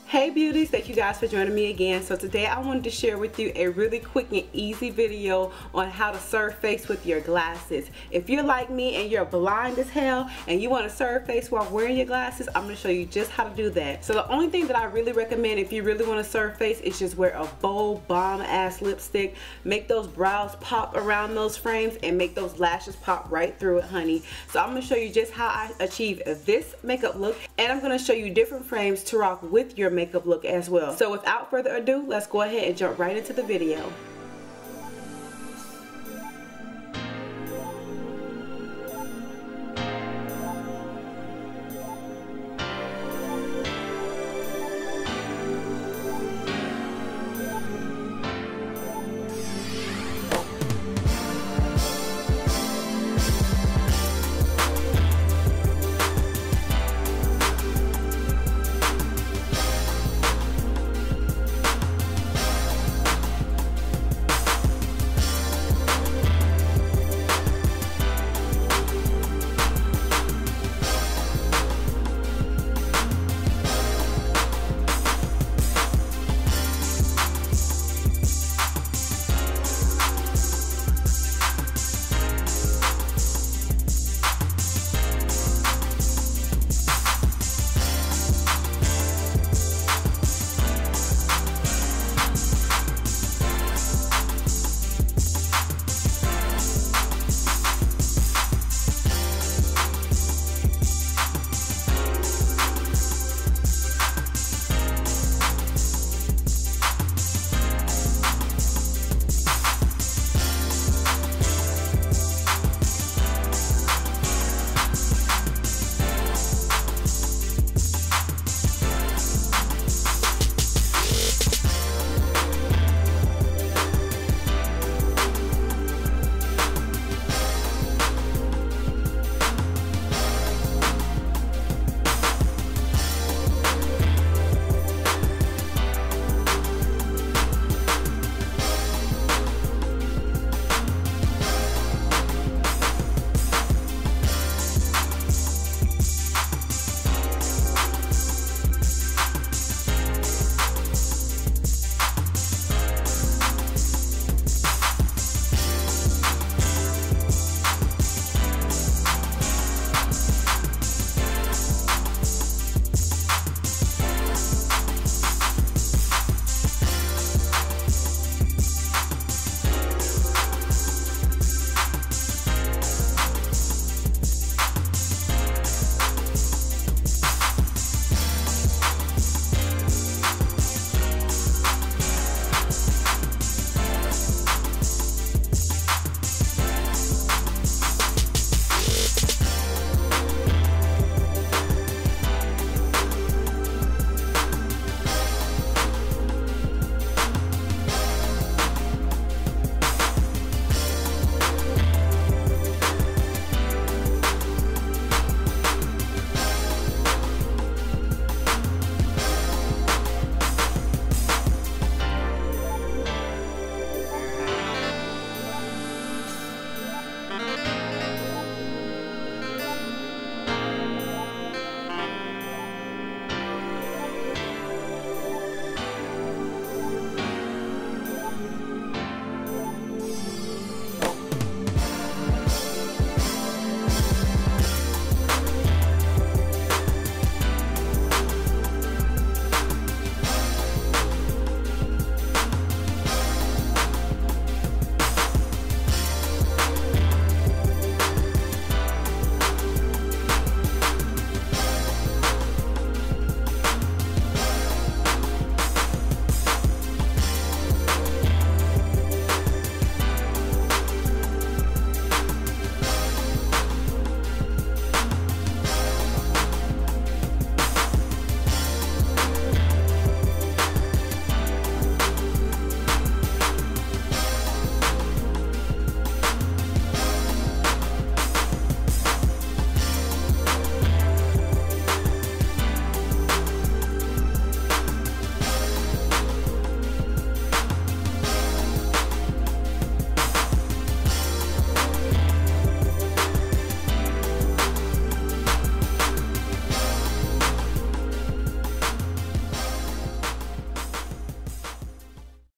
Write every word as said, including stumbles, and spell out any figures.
Hey beauties, thank you guys for joining me again. So today I wanted to share with you a really quick and easy video on how to serve face with your glasses. If you're like me and you're blind as hell and you want to serve face while wearing your glasses, I'm going to show you just how to do that. So the only thing that I really recommend if you really want to serve face is just wear a bold bomb ass lipstick. Make those brows pop around those frames and make those lashes pop right through it, honey. So I'm going to show you just how I achieve this makeup look, and I'm going to show you different frames to rock with your makeup look as well. So without further ado, let's go ahead and jump right into the video.